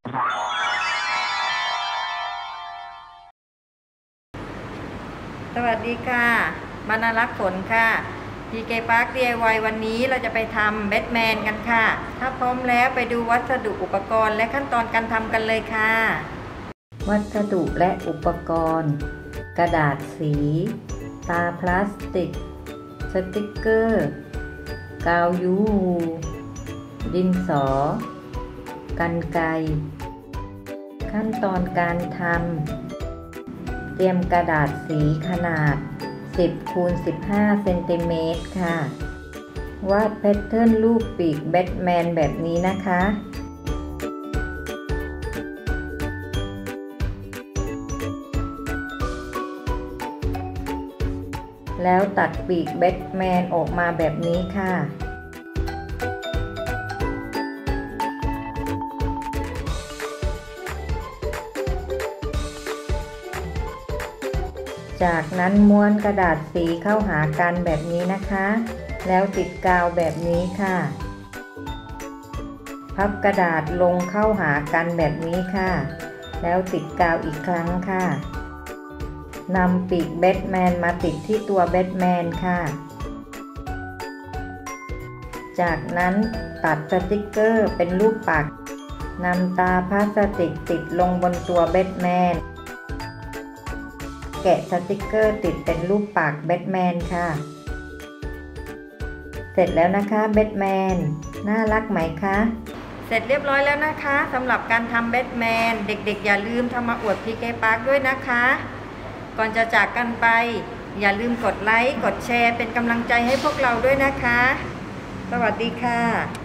สวัสดีค่ะมานารักษ์ฝนค่ะ PK Park DIY วันนี้เราจะไปทำแบทแมนกันค่ะถ้าพร้อมแล้วไปดูวัสดุอุปกรณ์และขั้นตอนการทำกันเลยค่ะวัสดุและอุปกรณ์กระดาษสีตาพลาสติกสติกเกอร์กาวยูดินสอกรรไกรขั้นตอนการทำเตรียมกระดาษสีขนาด10 คูณ 15 เซนติเมตรค่ะวาดแพทเทิร์นรูปปีกแบทแมนแบบนี้นะคะแล้วตัดปีกแบทแมนออกมาแบบนี้ค่ะจากนั้นม้วนกระดาษสีเข้าหากันแบบนี้นะคะแล้วติดกาวแบบนี้ค่ะพับกระดาษลงเข้าหากันแบบนี้ค่ะแล้วติดกาวอีกครั้งค่ะนำปีกแบทแมนมาติดที่ตัวแบทแมนค่ะจากนั้นตัดสติกเกอร์เป็นรูปปากนำตาพลาสติกติดลงบนตัวแบทแมนแกะสติกเกอร์ติดเป็นรูปปากแบทแมนค่ะเสร็จแล้วนะคะแบทแมนน่ารักไหมคะเสร็จเรียบร้อยแล้วนะคะสำหรับการทำแบทแมนเด็กๆอย่าลืมทำมาอวด PK Park ด้วยนะคะก่อนจะจากกันไปอย่าลืมกดไลค์กดแชร์เป็นกำลังใจให้พวกเราด้วยนะคะสวัสดีค่ะ